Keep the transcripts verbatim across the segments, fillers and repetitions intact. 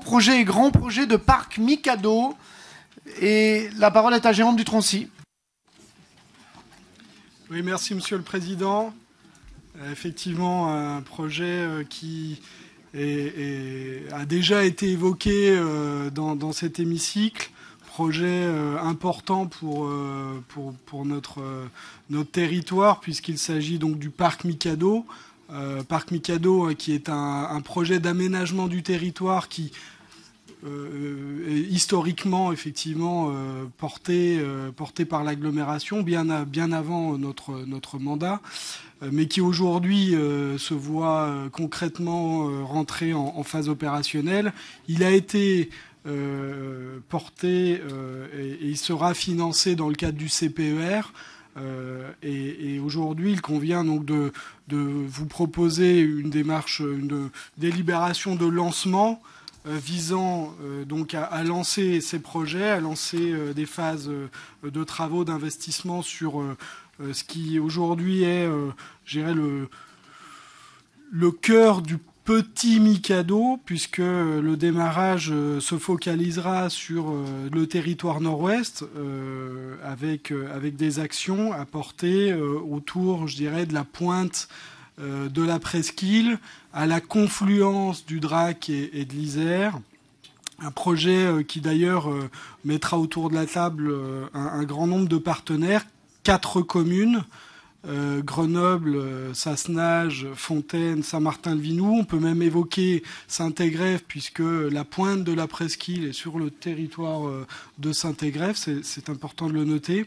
projet est grand projet de parc Mikado. Et la parole est à Jérôme Dutroncy. Oui, merci Monsieur le Président. Euh, effectivement, un projet euh, qui est, est, a déjà été évoqué euh, dans, dans cet hémicycle. Projet euh, important pour, euh, pour, pour notre, euh, notre territoire, puisqu'il s'agit donc du parc Mikado. Euh, parc Mikado, euh, qui est un, un projet d'aménagement du territoire qui Euh, historiquement, effectivement, euh, porté, euh, porté par l'agglomération, bien, à, bien avant notre, notre mandat, euh, mais qui aujourd'hui euh, se voit euh, concrètement euh, rentrer en, en phase opérationnelle. Il a été euh, porté euh, et, et il sera financé dans le cadre du C P E R. Euh, et, et aujourd'hui, il convient donc de, de vous proposer une démarche, une délibération de lancement Euh, visant euh, donc à, à lancer ces projets, à lancer euh, des phases euh, de travaux d'investissement sur euh, euh, ce qui aujourd'hui est, euh, je dirais, le, le cœur du petit Mikado, puisque euh, le démarrage euh, se focalisera sur euh, le territoire nord-ouest euh, avec, euh, avec des actions à porter euh, autour, je dirais, de la pointe de la presqu'île à la confluence du Drac et, et de l'Isère. Un projet qui d'ailleurs mettra autour de la table un, un grand nombre de partenaires, quatre communes, euh, Grenoble, Sassenage, Fontaine, Saint-Martin-le-Vinou. On peut même évoquer Saint-Égrève, puisque la pointe de la presqu'île est sur le territoire de Saint-Égrève, c'est, c'est important de le noter.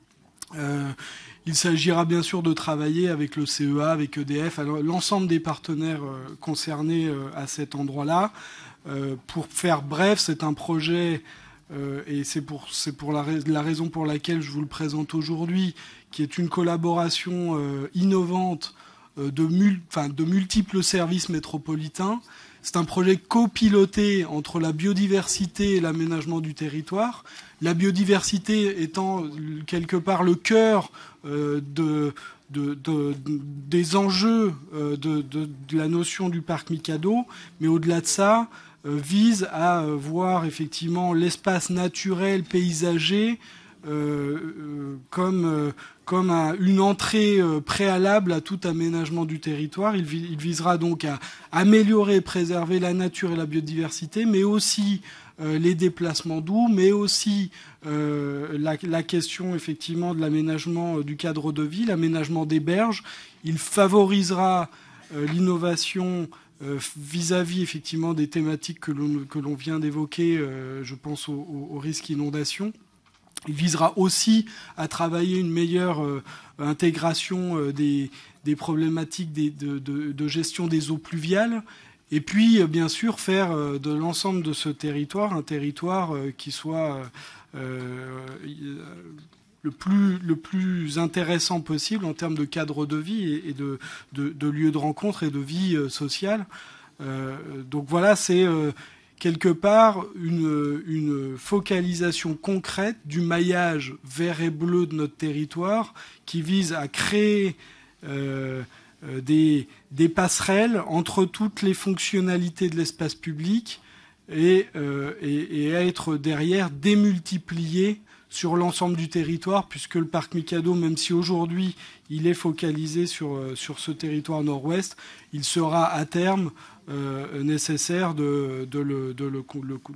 Euh, Il s'agira bien sûr de travailler avec le C E A, avec E D F, alors l'ensemble des partenaires euh, concernés euh, à cet endroit-là. Euh, pour faire bref, c'est un projet, euh, et c'est pour, c'est pour la, la raison pour laquelle je vous le présente aujourd'hui, qui est une collaboration euh, innovante euh, de, mul, enfin, de multiples services métropolitains. C'est un projet copiloté entre la biodiversité et l'aménagement du territoire. La biodiversité étant quelque part le cœur euh, de, de, de, de, des enjeux euh, de, de, de la notion du parc Mikado, mais au-delà de ça, euh, vise à euh, voir effectivement l'espace naturel, paysager, euh, euh, comme, euh, comme un, une entrée euh, préalable à tout aménagement du territoire. Il, il visera donc à améliorer et préserver la nature et la biodiversité, mais aussi euh, les déplacements doux, mais aussi euh, la, la question effectivement de l'aménagement euh, du cadre de vie, l'aménagement des berges. Il favorisera euh, l'innovation euh, vis-à-vis effectivement des thématiques que l'on, que l'on vient d'évoquer, euh, je pense au, au, au risque inondation. Il visera aussi à travailler une meilleure euh, intégration euh, des, des problématiques des, de, de, de gestion des eaux pluviales. Et puis, euh, bien sûr, faire euh, de l'ensemble de ce territoire un territoire euh, qui soit euh, euh, le, plus, le plus intéressant possible en termes de cadre de vie et, et de, de, de lieux de rencontre et de vie euh, sociale. Euh, donc voilà, c'est... Euh, quelque part une, une focalisation concrète du maillage vert et bleu de notre territoire qui vise à créer euh, des, des passerelles entre toutes les fonctionnalités de l'espace public et, euh, et, et à être derrière démultiplié sur l'ensemble du territoire, puisque le parc Mikado, même si aujourd'hui il est focalisé sur, sur ce territoire nord-ouest, il sera à terme euh, nécessaire de, de, le, de le, le, le,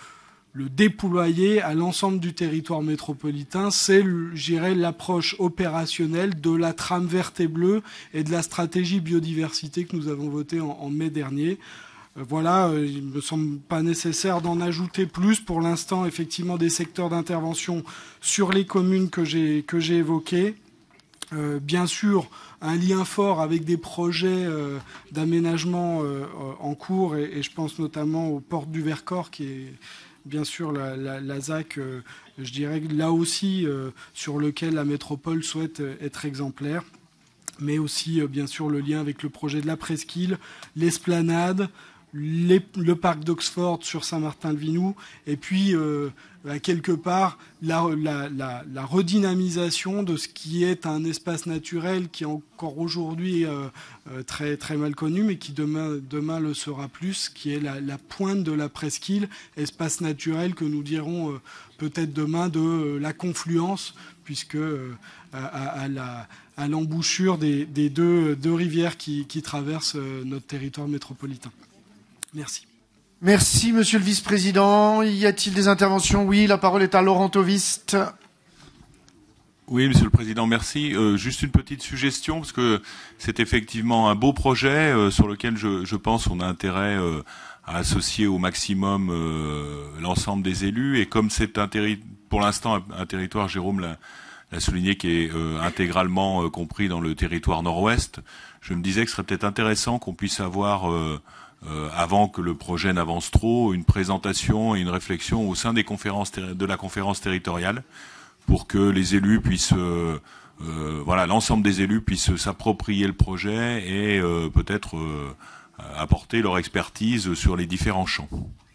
le déployer à l'ensemble du territoire métropolitain. C'est, je dirais, l'approche opérationnelle de la trame verte et bleue et de la stratégie biodiversité que nous avons votée en, en mai dernier. Voilà, il ne me semble pas nécessaire d'en ajouter plus. Pour l'instant, effectivement, des secteurs d'intervention sur les communes que j'ai que j'ai évoquées. Euh, bien sûr, un lien fort avec des projets euh, d'aménagement euh, en cours, et, et je pense notamment aux Portes du Vercors, qui est bien sûr la, la, la Z A C, euh, je dirais là aussi, euh, sur lequel la métropole souhaite être exemplaire. Mais aussi, euh, bien sûr, le lien avec le projet de la presqu'île, l'esplanade, les, le parc d'Oxford sur Saint-Martin-le-Vinou, et puis euh, à quelque part la, la, la, la redynamisation de ce qui est un espace naturel qui est encore aujourd'hui euh, euh, très, très mal connu, mais qui demain, demain le sera plus, qui est la, la pointe de la presqu'île, espace naturel que nous dirons euh, peut-être demain de euh, la confluence, puisque euh, à, à, la, à l'embouchure des, des deux, deux rivières qui, qui traversent euh, notre territoire métropolitain. Merci. Merci, monsieur le vice-président. Y a-t-il des interventions? Oui, la parole est à Laurent Tovist. Oui, monsieur le président, merci. Euh, juste une petite suggestion, parce que c'est effectivement un beau projet euh, sur lequel je, je pense on a intérêt euh, à associer au maximum euh, l'ensemble des élus. Et comme c'est un terri- pour l'instant un, un territoire, Jérôme l'a, l'a souligné, qui est euh, intégralement euh, compris dans le territoire nord-ouest, je me disais que ce serait peut-être intéressant qu'on puisse avoir... Euh, Euh, avant que le projet n'avance trop, une présentation et une réflexion au sein des conférences de la conférence territoriale pour que les élus puissent, euh, euh, voilà, l'ensemble des élus puissent s'approprier le projet et euh, peut-être euh, apporter leur expertise sur les différents champs.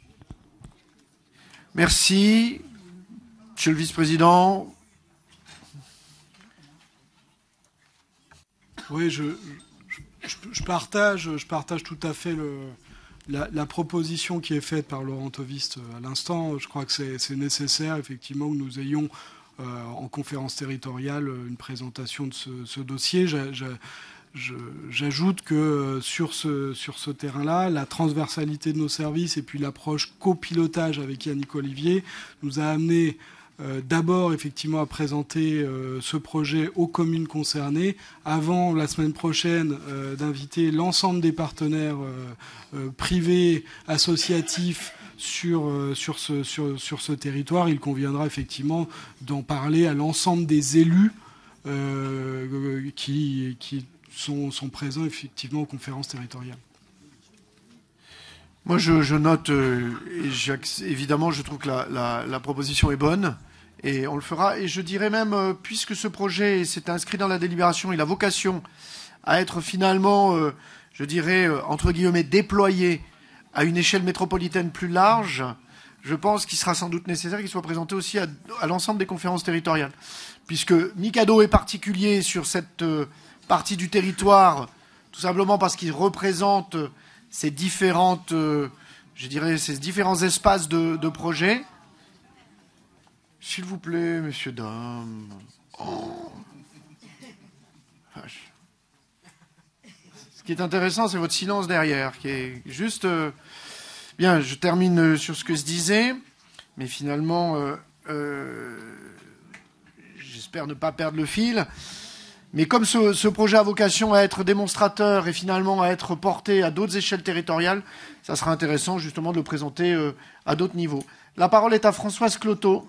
Merci, monsieur le vice-président. Oui, je... Je, je, partage, je partage tout à fait le, la, la proposition qui est faite par Laurent Tovist à l'instant. Je crois que c'est, c'est nécessaire, effectivement, que nous ayons euh, en conférence territoriale une présentation de ce, ce dossier. J'a, j'a, je, j'ajoute que sur ce, sur ce terrain-là, la transversalité de nos services et puis l'approche copilotage avec Yannick Olivier nous a amené Euh, d'abord, effectivement, à présenter euh, ce projet aux communes concernées, avant la semaine prochaine euh, d'inviter l'ensemble des partenaires euh, euh, privés, associatifs sur, euh, sur, ce, sur, sur ce territoire. Il conviendra effectivement d'en parler à l'ensemble des élus euh, qui, qui sont, sont présents effectivement aux conférences territoriales. Moi, je, je note, euh, et évidemment, je trouve que la, la, la proposition est bonne, et on le fera. Et je dirais même, euh, puisque ce projet s'est inscrit dans la délibération, il a vocation à être finalement, euh, je dirais, euh, entre guillemets, déployé à une échelle métropolitaine plus large, je pense qu'il sera sans doute nécessaire qu'il soit présenté aussi à, à l'ensemble des conférences territoriales. Puisque Mikado est particulier sur cette euh, partie du territoire, tout simplement parce qu'il représente... Euh, ces différentes, euh, je dirais, ces différents espaces de, de projet. S'il vous plaît, messieurs, dames. Oh. Ce qui est intéressant, c'est votre silence derrière, qui est juste... Euh... Bien, je termine sur ce que je disais, mais finalement, euh, euh, j'espère ne pas perdre le fil. Mais comme ce, ce projet a vocation à être démonstrateur et finalement à être porté à d'autres échelles territoriales, ça sera intéressant justement de le présenter euh, à d'autres niveaux. La parole est à Françoise Cloteau.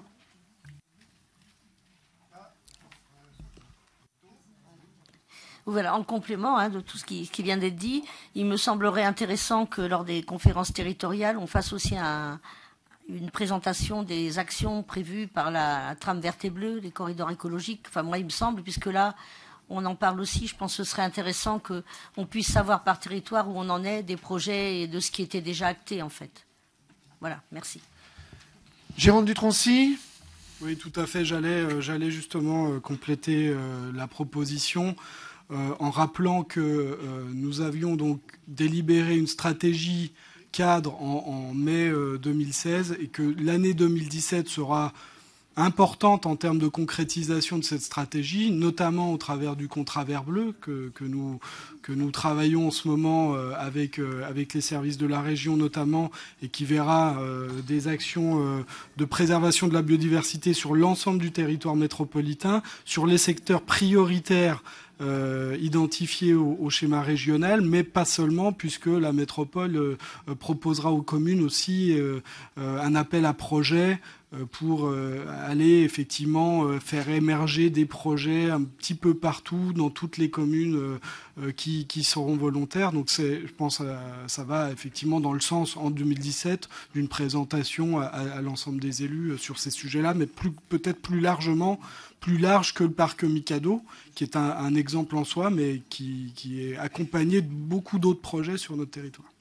Voilà, en complément hein, de tout ce qui, qui vient d'être dit, il me semblerait intéressant que lors des conférences territoriales, on fasse aussi un, une présentation des actions prévues par la, la trame verte et bleue, les corridors écologiques. Enfin, moi, il me semble, puisque là, on en parle aussi. Je pense que ce serait intéressant qu'on puisse savoir par territoire où on en est des projets et de ce qui était déjà acté, en fait. Voilà, merci. Jérôme Dutroncy. Oui, tout à fait. J'allais, euh, j'allais justement euh, compléter euh, la proposition euh, en rappelant que euh, nous avions donc délibéré une stratégie cadre en, en mai euh, deux mille seize et que l'année deux mille dix-sept sera importante en termes de concrétisation de cette stratégie, notamment au travers du contrat vert bleu que, que, nous, que nous travaillons en ce moment euh, avec, euh, avec les services de la région notamment, et qui verra euh, des actions euh, de préservation de la biodiversité sur l'ensemble du territoire métropolitain, sur les secteurs prioritaires Euh, identifiés au, au schéma régional, mais pas seulement, puisque la métropole euh, proposera aux communes aussi euh, euh, un appel à projet euh, pour euh, aller effectivement euh, faire émerger des projets un petit peu partout dans toutes les communes euh, euh, qui, qui seront volontaires. Donc c'est, je pense que ça va effectivement dans le sens en deux mille dix-sept d'une présentation à, à l'ensemble des élus sur ces sujets-là, mais plus, peut-être plus largement, plus large que le parc Mikado, qui est un, un exemple en soi, mais qui, qui est accompagné de beaucoup d'autres projets sur notre territoire.